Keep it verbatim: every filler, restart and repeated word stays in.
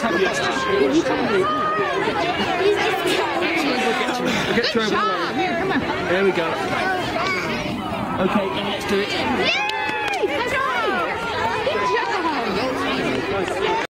have you. You told me. We'll get you over the line. Here, come on. There we go. Okay, then let's do it. Yay! That's right. Good job.